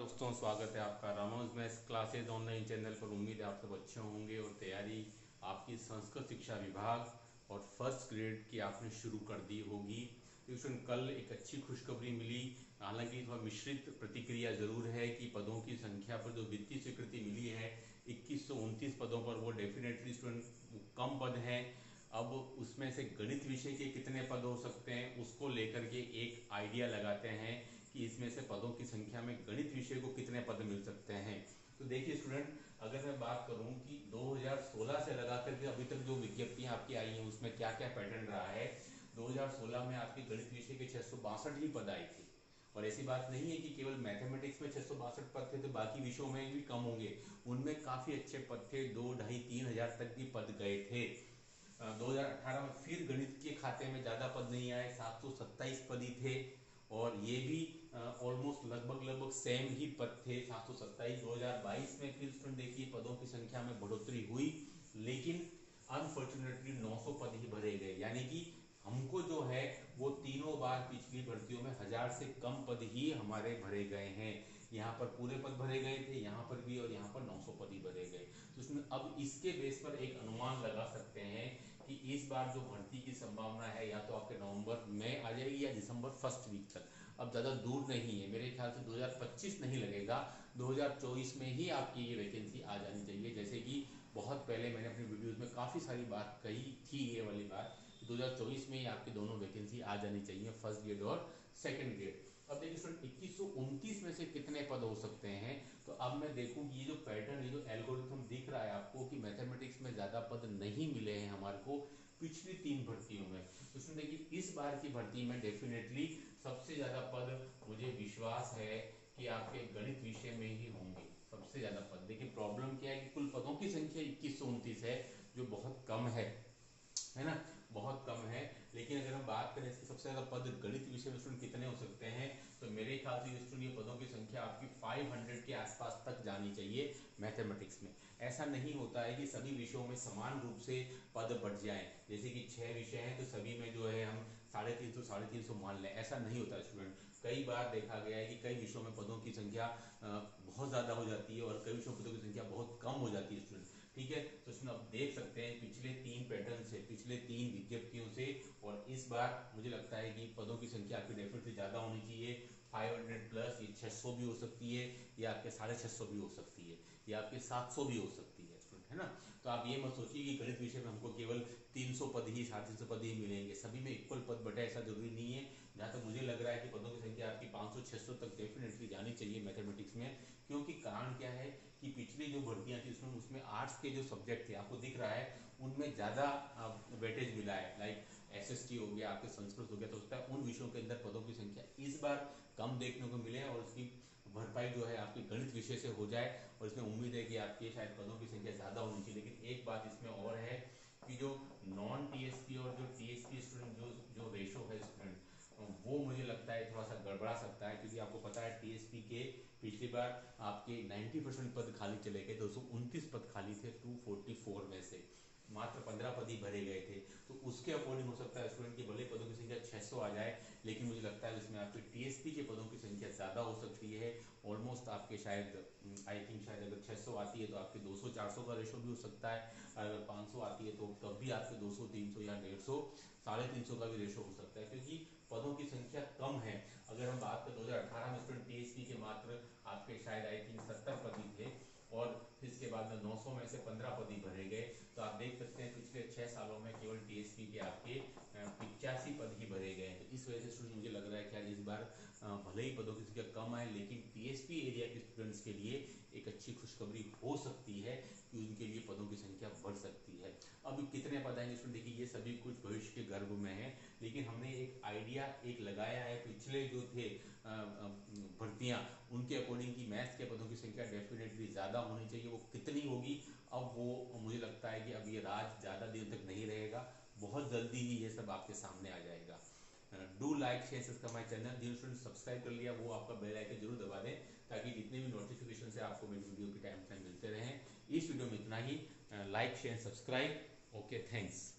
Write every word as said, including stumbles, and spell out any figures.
दोस्तों, स्वागत है आपका Ramanuj maths classes online channel पर। उम्मीद है आप सब अच्छे होंगे और तैयारी आपकी संस्कृत शिक्षा विभाग और फर्स्ट ग्रेड की आपने शुरू कर दी होगी। तो कल एक अच्छी खुशखबरी मिली, हालांकि थोड़ा मिश्रित प्रतिक्रिया जरूर है कि पदों की संख्या पर जो वित्तीय स्वीकृति मिली है इक्कीस सौ उनतीस पदों पर, वो डेफिनेटली स्टूडेंट कम पद हैं। अब उसमें से गणित विषय के कितने पद हो सकते हैं उसको लेकर के एक आइडिया लगाते हैं कि इसमें से पदों की संख्या में गणित विषय को कितने पद मिल सकते हैं। तो देखिए स्टूडेंट, अगर मैं बात करूं कि दो हज़ार सोलह से लगा करके अभी तक जो विज्ञप्तियां आपकी आई हैं उसमें क्या क्या पैटर्न रहा है। दो हज़ार सोलह में आपके गणित विषय के छह सौ बासठ ही पद आए थे, और ऐसी बात नहीं है कि केवल मैथमेटिक्स में छह सौ बासठ पद थे तो बाकी विषयों में भी कम होंगे। उनमें काफी अच्छे पद थे, दो ढाई तीन हजार तक भी पद गए थे। दो हज़ार अठारह में फिर गणित के खाते में ज्यादा पद नहीं आए, सात सौ सत्ताईस पद ही थे, और ये भी ऑलमोस्ट लगभग लगभग सेम ही पद थे, सात सौ सत्ताईस। दो हज़ार बाईस में फिर स्टूडेंट देखिए पदों की संख्या में बढ़ोतरी हुई, लेकिन अनफॉर्चुनेटली नौ सौ पद ही भरे गए। यानी कि हमको जो है वो तीनों बार पिछली भर्तियों में हजार से कम पद ही हमारे भरे गए हैं। यहाँ पर पूरे पद भरे गए थे, यहाँ पर भी, और यहाँ पर नौ सौ पद ही भरे गए। तो इसमें अब इसके बेस पर एक अनुमान लगा सकते हैं कि इस बार जो भर्ती की संभावना है या तो आपके नवंबर में आ जाएगी या दिसंबर फर्स्ट वीक तक। अब ज्यादा दूर नहीं है, मेरे ख्याल से दो हज़ार पच्चीस नहीं लगेगा, दो हज़ार चौबीस में ही आपकी ये वैकेंसी आ जानी चाहिए। जैसे कि बहुत पहले मैंने अपनी वीडियोस में काफी सारी बात कही थी, ये वाली बात दो हज़ार चौबीस में ही आपकी दोनों वैकेंसी आ जानी चाहिए, फर्स्ट ग्रेड और सेकंड ग्रेड। अब देखिए स्टूडेंट, इक्कीस सौ उनतीस में से कितने पद हो सकते हैं। तो अब मैं देखूं ये जो पैटर्न, ये जो एल्गोरिथम दिख रहा है आपको कि मैथमेटिक्स में ज्यादा पद नहीं मिले हैं हमारे को पिछली तीन भर्तियों में। तो उसमें देखिए इस बार की भर्ती में डेफिनेटली सबसे ज्यादा पद मुझे विश्वास है कि आपके गणित विषय में ही होंगे, सबसे ज्यादा पद। देखिए प्रॉब्लम क्या है कि कुल पदों की संख्या इक्कीस सौ उनतीस है, जो बहुत कम है है ना, बहुत कम है। लेकिन अगर हम बात करें इसके सबसे ज्यादा पद गणित विषय में स्टूडेंट कितने हो सकते हैं, तो मेरे ख्याल से स्टूडेंट ये पदों की संख्या आपकी पाँच सौ के आसपास तक जानी चाहिए मैथमेटिक्स में। ऐसा नहीं होता है कि सभी विषयों में समान रूप से पद बढ़ जाएं, जैसे कि छह विषय हैं तो सभी में जो है हम साढ़े तीन सौ साढ़े तीन सौ मान लें, ऐसा नहीं होता स्टूडेंट। कई बार देखा गया है कि कई विषयों में पदों की संख्या बहुत ज्यादा हो जाती है और कई विषयों में पदों की संख्या बहुत कम हो जाती है स्टूडेंट, ठीक है। तो इसमें आप देख सकते हैं पिछले तीन पैटर्न से, पिछले तीन विज्ञप्तियों से, और इस बार मुझे लगता है कि पदों की संख्या आपकी डेफिनेटली ज्यादा होनी चाहिए। पाँच सौ प्लस, ये छह सौ भी हो सकती है, या आपके साढ़े छह सौ भी हो सकती है, या आपके सात सौ भी हो सकती है स्टूडेंट, है ना। तो आप ये मत सोचिए कि गणित विषय में हमको केवल तीन सौ पद ही, साढ़े तीन सौ पद ही मिलेंगे, सभी में इक्वल पद बटे, ऐसा जरूरी नहीं है। जहां तक मुझे लग रहा है कि पदों की संख्या आपकी पाँच सौ छह सौ तक डेफिनेटली जानी चाहिए मैथमेटिक्स में, क्योंकि कारण क्या है कि पिछली जो भर्तियां थी उसमें उसमें आर्ट्स के जो सब्जेक्ट थे आपको दिख रहा है उनमें ज्यादा वेटेज मिला है, लाइक एसएसटी हो गया, आपके संस्कृत हो गया, तो उसका उन विषयों के अंदर पदों की संख्या इस बार कम देखने को मिले, और उसकी भरपाई जो है आपके गणित विषय से हो जाए, और इसमें उम्मीद है कि आपकी शायद पदों की संख्या ज्यादा होनी चाहिए। लेकिन एक बात इसमें और है कि जो नॉन टीएसपी और जो टीएसपी स्टूडेंट जो जो रेशो है स्टूडेंट, वो मुझे लगता है थोड़ा सा गड़बड़ा सकता है, क्योंकि आपको पता है टीएसपी के पिछली बार आपके नब्बे परसेंट पद खाली चले गए, दो सौ उनतीस पद खाली थे दो सौ चौवालीस में से, मात्र पंद्रह पद ही भरे गए थे। तो उसके अकॉर्डिंग हो सकता है स्टूडेंट की भले पदों की संख्या छह सौ आ जाए, लेकिन मुझे लगता है इसमें आपके टीएसपी के पदों की संख्या ज्यादा हो सकती है, ऑलमोस्ट आपके शायद आई थिंक शायद अगर छह सौ आती है तो आपके दो सौ चार सौ का रेशो भी हो सकता है, अगर पाँच सौ आती है तो तब भी आपके दो सौ तीन सौ या डेढ़ सौ साढ़े तीन सौ का भी रेशो हो सकता है, क्योंकि पदों की संख्या कम है। अगर हम बात करें दो हज़ार अठारह में स्टूडेंट टीएसपी के मात्र आपके शायद आई थिंक सत्तर पद ही थे, और फिर इसके बाद में नौ सौ में से पंद्रह पद ही भरे गए। तो आप देख सकते हैं पिछले छह सालों में केवल टीएसपी के आपके पिचासी पद ही भरे गए हैं। तो इस वजह से स्टूडेंट मुझे लग रहा है कि इस बार भले ही पदों की संख्या कम आए, लेकिन टीएसपी एरिया के स्टूडेंट्स के लिए एक अच्छी खुशखबरी हो सकती है कि उनके लिए पदों की संख्या बढ़ सकती है। अब कितने पद आएंगे स्टूडेंट, देखिए ये सभी कुछ भविष्य के गर्भ में है, लेकिन हमने एक आइडिया एक लगाया है पिछले जो थे भर्तियां उनके अकॉर्डिंग की मैथ्स के पदों की संख्या डेफिनेटली ज्यादा होनी चाहिए। वो कितनी होगी अब वो मुझे लगता है कि अब ये राज ज्यादा दिन तक नहीं रहेगा, बहुत जल्दी ही ये सब आपके सामने आ जाएगा। Do like share subscribe my channel, जिन स्टूडेंट सब्सक्राइब कर लिया वो आपका बेल आइकन जरूर दबा दें, ताकि जितने भी नोटिफिकेशन से आपको मेरी वीडियो के टाइम टाइम मिलते रहें। इस वीडियो में इतना ही, like share subscribe, okay thanks.